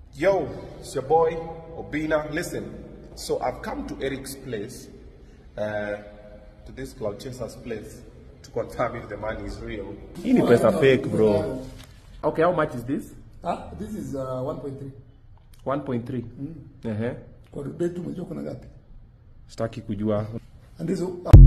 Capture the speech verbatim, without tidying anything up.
Yo, it's your boy, Obinna. Listen, so I've come to Eric's place, uh, to this cloud chaser's place, to confirm if the money is real. Hii ni pesa fake, bro. Okay, how much is this? Ah, this is uh, one point three. one point three? Mm. Uh-huh. Kwa bedroom unajua kuna ngapi? Sitaki kujua. And this uh,